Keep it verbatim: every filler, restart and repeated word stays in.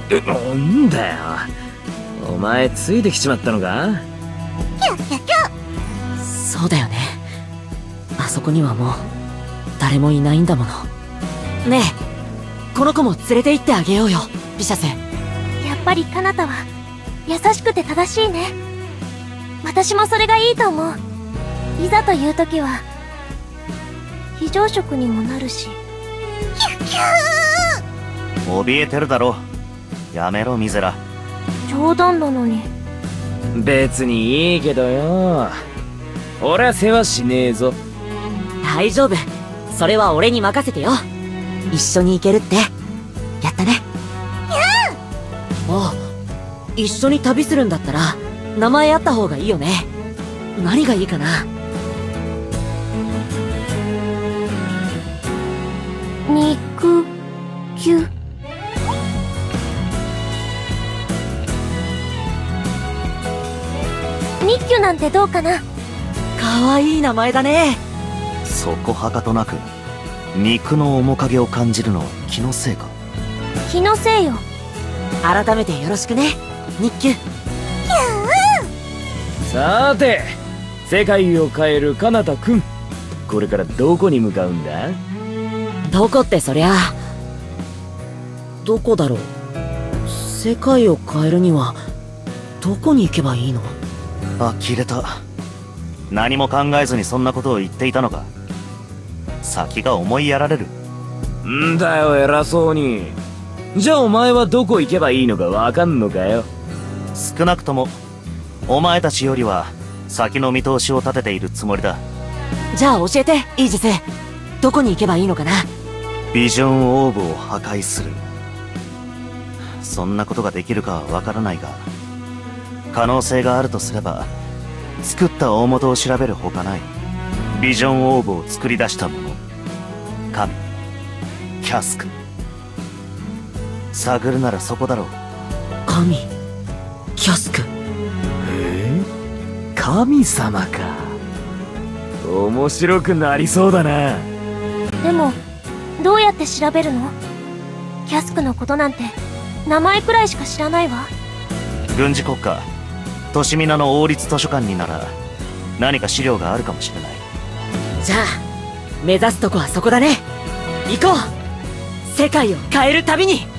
え、なんだよ、お前ついてきちまったのか。 キャッキャッキャ。 そうだよね。あそこにはもう誰もいないんだもの。ねえ、この子も連れて行ってあげようよ、ビシャス。 やっぱりカナタは優しくて正しいね。私もそれがいいと思う。いざという時は非常食にもなるし。キュッキュー。怯えてるだろ。やめろミゼラ。 冗談なのに。 別にいいけどよ、俺は世話しねえぞ。 大丈夫、それは俺に任せてよ。一緒に行けるってやったね。うん。あ、一緒に旅するんだったら名前あった方がいいよね。何がいいかな。 肉球。ニッキュなんてどうかな。 かわいい名前だね。 そこはかとなく肉の面影を感じるのは気のせいか。 気のせいよ。 改めてよろしくね、ニッキュ。 さーて、世界を変えるカナタくん、これからどこに向かうんだ。 どこってそりゃどこだろう。世界を変えるにはどこに行けばいいの。 呆れた。何も考えずにそんなことを言っていたのか。先が思いやられる。 んだよ偉そうに。じゃあお前はどこ行けばいいのかわかんのかよ。 少なくともお前たちよりは先の見通しを立てているつもりだ。 じゃあ教えてイージス、どこに行けばいいのかな。 ビジョンオーブを破壊する。そんなことができるかはわからないが、可能性があるとすれば作った大元を調べるほかない。ビジョンオーブを作り出した者、神キャスク。探るならそこだろう。 神キャスク。 へえ、神様か。面白くなりそうだな。 でもどうやって調べるの。キャスクのことなんて名前くらいしか知らないわ。 軍事国家都市ミナの王立図書館になら何か資料があるかもしれない。 じゃあ目指すとこはそこだね。行こう、世界を変える旅に。